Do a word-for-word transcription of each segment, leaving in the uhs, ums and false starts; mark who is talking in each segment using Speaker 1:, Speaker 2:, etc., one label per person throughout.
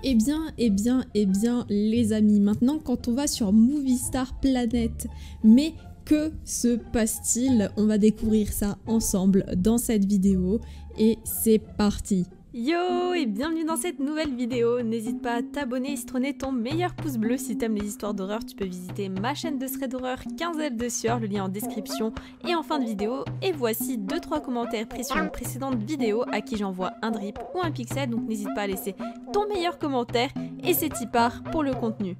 Speaker 1: Eh bien, eh bien, eh bien, les amis, maintenant quand on va sur Movistar Planet, mais que se passe-t-il? On va découvrir ça ensemble dans cette vidéo et c'est parti!
Speaker 2: Yo et bienvenue dans cette nouvelle vidéo, n'hésite pas à t'abonner et citronner ton meilleur pouce bleu si t'aimes les histoires d'horreur, tu peux visiter ma chaîne de thread d'horreur quinze L de sueur, le lien en description et en fin de vidéo. Et voici deux trois commentaires pris sur une précédente vidéo à qui j'envoie un drip ou un pixel, donc n'hésite pas à laisser ton meilleur commentaire et c'est y part pour le contenu.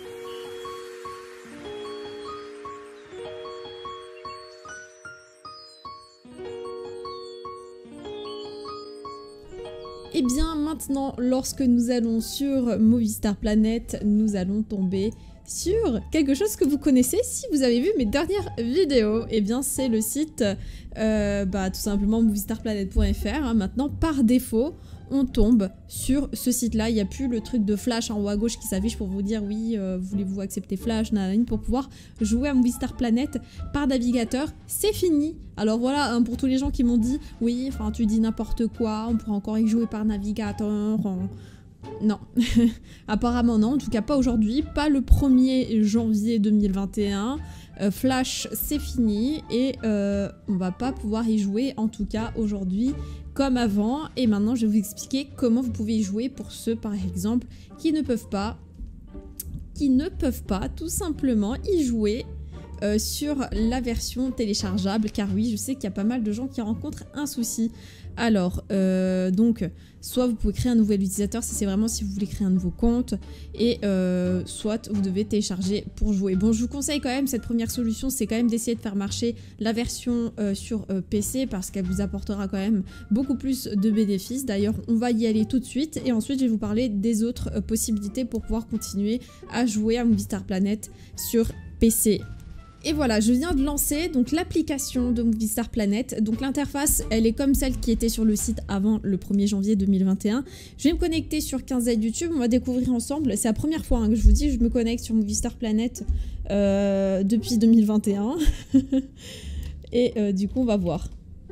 Speaker 1: Et bien maintenant, lorsque nous allons sur Movistar Planet, nous allons tomber sur quelque chose que vous connaissez si vous avez vu mes dernières vidéos. Et bien c'est le site, euh, bah, tout simplement movistar planet point F R. Hein. Maintenant, par défaut, on tombe sur ce site-là. Il n'y a plus le truc de Flash en haut à gauche qui s'affiche pour vous dire oui, euh, voulez-vous accepter Flash, nanani, pour pouvoir jouer à Movistar Planet par navigateur. C'est fini. Alors voilà, hein, pour tous les gens qui m'ont dit oui, enfin tu dis n'importe quoi, on pourra encore y jouer par navigateur. On... Non, apparemment non, en tout cas pas aujourd'hui, pas le premier janvier deux mille vingt et un. Euh, Flash c'est fini et euh, on va pas pouvoir y jouer en tout cas aujourd'hui comme avant. Et maintenant je vais vous expliquer comment vous pouvez y jouer pour ceux par exemple qui ne peuvent pas, qui ne peuvent pas tout simplement y jouer Euh, sur la version téléchargeable, car oui, je sais qu'il y a pas mal de gens qui rencontrent un souci. Alors, euh, donc, soit vous pouvez créer un nouvel utilisateur, si c'est vraiment si vous voulez créer un nouveau compte, et euh, soit vous devez télécharger pour jouer. Bon, je vous conseille quand même, cette première solution, c'est quand même d'essayer de faire marcher la version euh, sur euh, P C, parce qu'elle vous apportera quand même beaucoup plus de bénéfices. D'ailleurs, on va y aller tout de suite, et ensuite, je vais vous parler des autres euh, possibilités pour pouvoir continuer à jouer à Movistar Planet sur P C. Et voilà, je viens de lancer donc l'application de Movistar Planet. Donc l'interface, elle est comme celle qui était sur le site avant le premier janvier deux mille vingt et un. Je vais me connecter sur quinze L YouTube, on va découvrir ensemble. C'est la première fois hein, que je vous dis, je me connecte sur Movistar Planet euh, depuis deux mille vingt et un. Et euh, du coup, on va voir.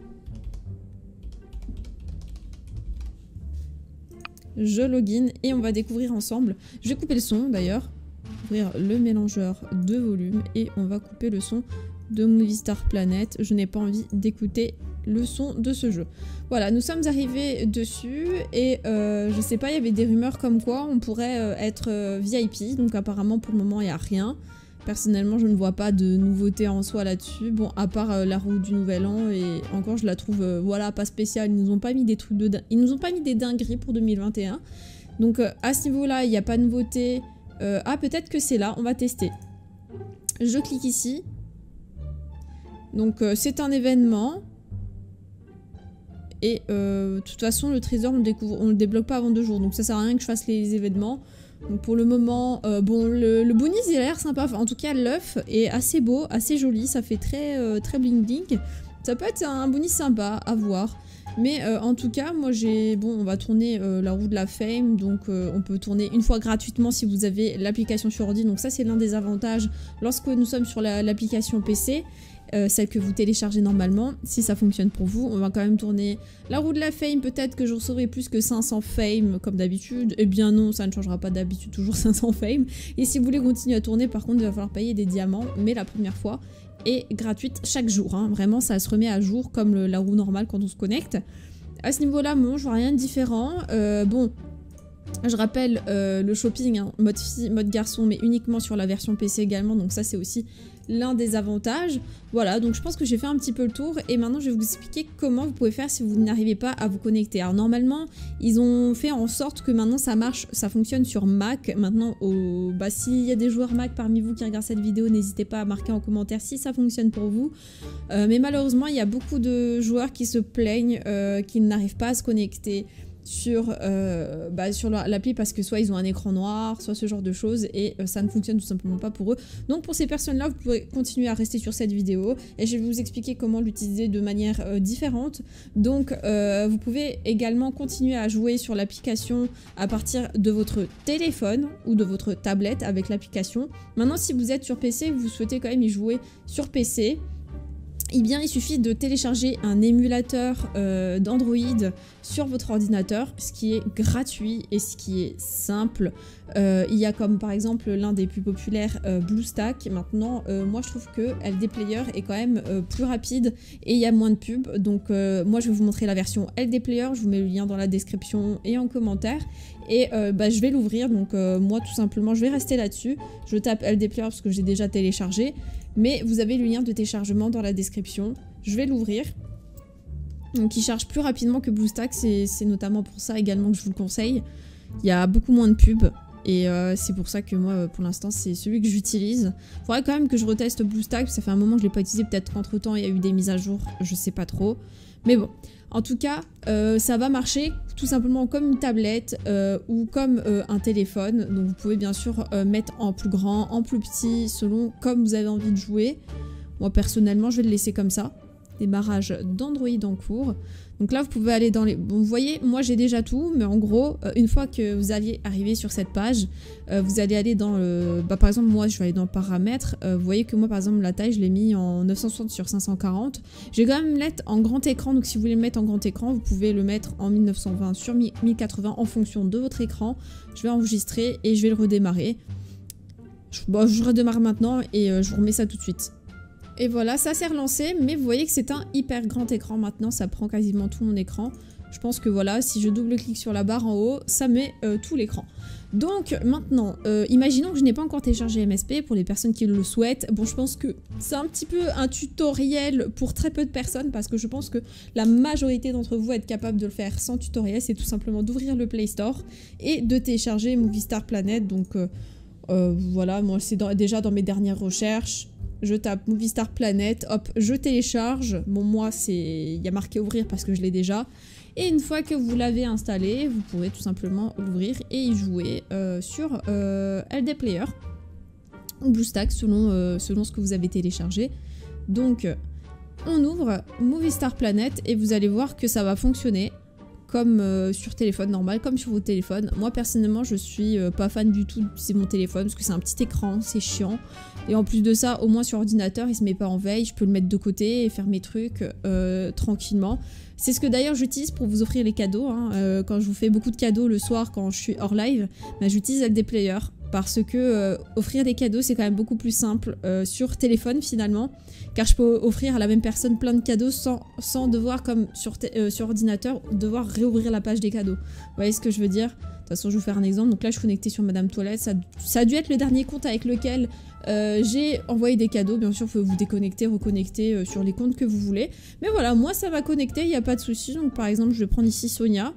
Speaker 1: Je login et on va découvrir ensemble. Je vais couper le son d'ailleurs. Ouvrir le mélangeur de volume et on va couper le son de Movistar Planet. Je n'ai pas envie d'écouter le son de ce jeu. Voilà, nous sommes arrivés dessus et euh, je sais pas, il y avait des rumeurs comme quoi on pourrait euh, être euh, V I P, donc apparemment pour le moment il n'y a rien. Personnellement je ne vois pas de nouveauté en soi là-dessus, bon à part euh, la roue du nouvel an et encore je la trouve euh, voilà pas spéciale, ils nous ont pas mis des trucs de ils nous ont pas mis des dingueries pour deux mille vingt et un. Donc euh, à ce niveau-là, il n'y a pas de nouveauté. Euh, ah peut-être que c'est là, on va tester. Je clique ici. Donc euh, c'est un événement. Et euh, de toute façon le trésor on le, découvre, on le débloque pas avant deux jours. Donc ça sert à rien que je fasse les événements. Donc pour le moment, euh, bon le, le bonus il a l'air sympa. Enfin, en tout cas l'œuf est assez beau, assez joli. Ça fait très, euh, très bling bling. Ça peut être un bonus sympa à voir. Mais euh, en tout cas, moi j'ai... Bon, on va tourner euh, la roue de la fame, donc euh, on peut tourner une fois gratuitement si vous avez l'application sur ordi. Donc ça c'est l'un des avantages lorsque nous sommes sur l'application la, P C, euh, celle que vous téléchargez normalement. Si ça fonctionne pour vous, on va quand même tourner la roue de la fame. Peut-être que je recevrai plus que cinq cents fame comme d'habitude. Eh bien non, ça ne changera pas d'habitude, toujours cinq cents fame. Et si vous voulez continuer à tourner, par contre, il va falloir payer des diamants, mais la première fois est gratuite chaque jour. Hein. Vraiment, ça se remet à jour comme le, la roue normale quand on se connecte. À ce niveau-là, bon, je vois rien de différent. Euh, bon, je rappelle euh, le shopping, hein, mode fille, mode garçon, mais uniquement sur la version P C également. Donc ça, c'est aussi l'un des avantages. Voilà, donc je pense que j'ai fait un petit peu le tour. Et maintenant, je vais vous expliquer comment vous pouvez faire si vous n'arrivez pas à vous connecter. Alors normalement, ils ont fait en sorte que maintenant ça marche, ça fonctionne sur Mac. Maintenant, au... bah, s'il y a des joueurs Mac parmi vous qui regardent cette vidéo, n'hésitez pas à marquer en commentaire si ça fonctionne pour vous. Euh, mais malheureusement, il y a beaucoup de joueurs qui se plaignent euh, qu'ils n'arrivent pas à se connecter sur, euh, bah, sur l'appli parce que soit ils ont un écran noir, soit ce genre de choses et euh, ça ne fonctionne tout simplement pas pour eux. Donc pour ces personnes-là, vous pouvez continuer à rester sur cette vidéo et je vais vous expliquer comment l'utiliser de manière euh, différente. Donc euh, vous pouvez également continuer à jouer sur l'application à partir de votre téléphone ou de votre tablette avec l'application. Maintenant, si vous êtes sur P C, vous souhaitez quand même y jouer sur P C. eh bien il suffit de télécharger un émulateur euh, d'Android sur votre ordinateur, ce qui est gratuit et ce qui est simple. Euh, il y a comme par exemple l'un des plus populaires, euh, BlueStack. Maintenant, euh, moi je trouve que L D Player est quand même euh, plus rapide et il y a moins de pubs. Donc euh, moi je vais vous montrer la version L D Player, je vous mets le lien dans la description et en commentaire. Et euh, bah, je vais l'ouvrir, donc euh, moi tout simplement je vais rester là-dessus. Je tape L D Player parce que j'ai déjà téléchargé. Mais vous avez le lien de téléchargement dans la description. Je vais l'ouvrir. Donc il charge plus rapidement que BlueStack, c'est notamment pour ça également que je vous le conseille. Il y a beaucoup moins de pubs. Et euh, c'est pour ça que moi, pour l'instant, c'est celui que j'utilise. Il faudrait quand même que je reteste BlueStack. Ça fait un moment que je ne l'ai pas utilisé. Peut-être qu'entre temps, il y a eu des mises à jour. Je sais pas trop. Mais bon. En tout cas, euh, ça va marcher tout simplement comme une tablette euh, ou comme euh, un téléphone. Donc vous pouvez bien sûr euh, mettre en plus grand, en plus petit, selon comme vous avez envie de jouer. Moi personnellement, je vais le laisser comme ça. Démarrage d'Android en cours. Donc là, vous pouvez aller dans les... Bon, vous voyez, moi j'ai déjà tout, mais en gros, euh, une fois que vous allez arriver sur cette page, euh, vous allez aller dans le... Bah, par exemple, moi, je vais aller dans paramètres. Euh, vous voyez que moi, par exemple, la taille, je l'ai mis en neuf cent soixante sur cinq cent quarante. Je vais quand même le mettre en grand écran. Donc si vous voulez le mettre en grand écran, vous pouvez le mettre en mille neuf cent vingt sur mille quatre-vingts en fonction de votre écran. Je vais enregistrer et je vais le redémarrer. Je, bon, je redémarre maintenant et euh, je vous remets ça tout de suite. Et voilà, ça s'est relancé, mais vous voyez que c'est un hyper grand écran maintenant, ça prend quasiment tout mon écran. Je pense que voilà, si je double-clique sur la barre en haut, ça met euh, tout l'écran. Donc maintenant, euh, imaginons que je n'ai pas encore téléchargé M S P pour les personnes qui le souhaitent. Bon, je pense que c'est un petit peu un tutoriel pour très peu de personnes parce que je pense que la majorité d'entre vous êtes capable de le faire sans tutoriel. C'est tout simplement d'ouvrir le Play Store et de télécharger Movistar Planet. Donc euh, euh, voilà, moi c'est déjà dans mes dernières recherches. Je tape Movistar Planet, hop, je télécharge. Bon, moi, c'est, il y a marqué ouvrir parce que je l'ai déjà. Et une fois que vous l'avez installé, vous pourrez tout simplement l'ouvrir et y jouer euh, sur euh, L D Player ou BlueStack selon, euh, selon ce que vous avez téléchargé. Donc, on ouvre Movistar Planet et vous allez voir que ça va fonctionner comme euh, sur téléphone normal, comme sur vos téléphones. Moi personnellement je suis euh, pas fan du tout d'utiliser mon téléphone parce que c'est un petit écran, c'est chiant. Et en plus de ça, au moins sur ordinateur il se met pas en veille, je peux le mettre de côté et faire mes trucs euh, tranquillement. C'est ce que d'ailleurs j'utilise pour vous offrir les cadeaux, hein. euh, quand je vous fais beaucoup de cadeaux le soir quand je suis hors live, bah, j'utilise L D Player. Parce que euh, offrir des cadeaux c'est quand même beaucoup plus simple euh, sur téléphone finalement, car je peux offrir à la même personne plein de cadeaux sans, sans devoir, comme sur, euh, sur ordinateur, devoir réouvrir la page des cadeaux. Vous voyez ce que je veux dire? De toute façon je vais vous faire un exemple. Donc là je suis connectée sur Madame Toilette, ça, ça a dû être le dernier compte avec lequel euh, j'ai envoyé des cadeaux. Bien sûr vous pouvez vous déconnecter, reconnecter euh, sur les comptes que vous voulez. Mais voilà, moi ça va connecter, il n'y a pas de souci. Donc par exemple je vais prendre ici Sonia.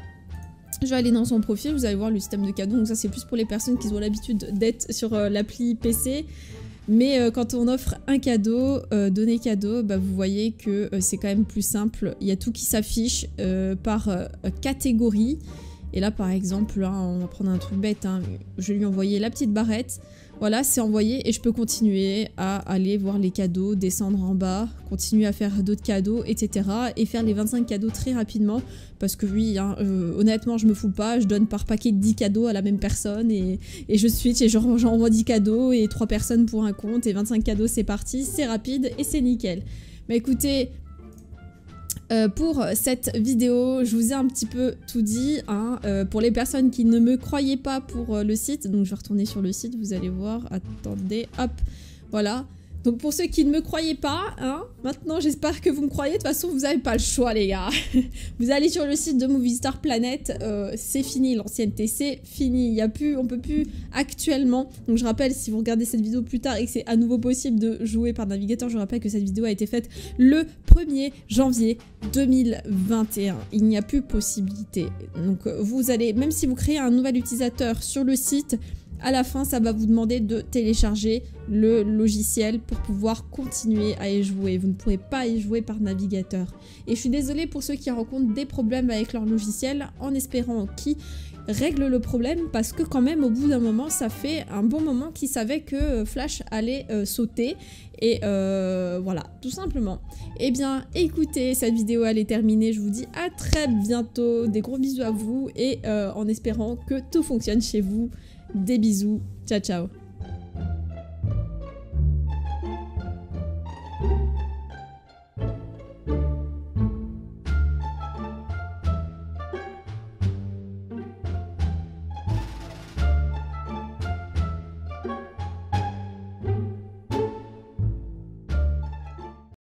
Speaker 1: Je vais aller dans son profil, vous allez voir le système de cadeaux. Donc ça c'est plus pour les personnes qui ont l'habitude d'être sur euh, l'appli P C. Mais euh, quand on offre un cadeau, euh, donner cadeau, bah, vous voyez que euh, c'est quand même plus simple. Il y a tout qui s'affiche euh, par euh, catégorie. Et là par exemple, hein, on va prendre un truc bête, hein, je vais lui envoyer la petite barrette. Voilà, c'est envoyé et je peux continuer à aller voir les cadeaux, descendre en bas, continuer à faire d'autres cadeaux, et cetera. Et faire les vingt-cinq cadeaux très rapidement. Parce que oui, hein, euh, honnêtement, je me fous pas, je donne par paquet de dix cadeaux à la même personne et, et je switch et j'envoie dix cadeaux et trois personnes pour un compte et vingt-cinq cadeaux, c'est parti, c'est rapide et c'est nickel. Mais écoutez... Euh, pour cette vidéo, je vous ai un petit peu tout dit, hein, euh, pour les personnes qui ne me croyaient pas pour euh, le site, donc je vais retourner sur le site, vous allez voir, attendez, hop, voilà. Donc pour ceux qui ne me croyaient pas, hein, maintenant j'espère que vous me croyez, de toute façon vous n'avez pas le choix les gars. Vous allez sur le site de Movistar Planet, euh, c'est fini, l'ancienneté c'est fini, il y a plus, on peut plus actuellement. Donc je rappelle, si vous regardez cette vidéo plus tard et que c'est à nouveau possible de jouer par navigateur, je rappelle que cette vidéo a été faite le premier janvier deux mille vingt et un. Il n'y a plus possibilité. Donc vous allez, même si vous créez un nouvel utilisateur sur le site, à la fin, ça va vous demander de télécharger le logiciel pour pouvoir continuer à y jouer. Vous ne pourrez pas y jouer par navigateur. Et je suis désolée pour ceux qui rencontrent des problèmes avec leur logiciel, en espérant qu'ils règlent le problème, parce que quand même, au bout d'un moment, ça fait un bon moment qu'ils savaient que Flash allait euh, sauter. Et euh, voilà, tout simplement. Eh bien, écoutez, cette vidéo, elle est terminée. Je vous dis à très bientôt. Des gros bisous à vous et euh, en espérant que tout fonctionne chez vous. Des bisous, ciao ciao.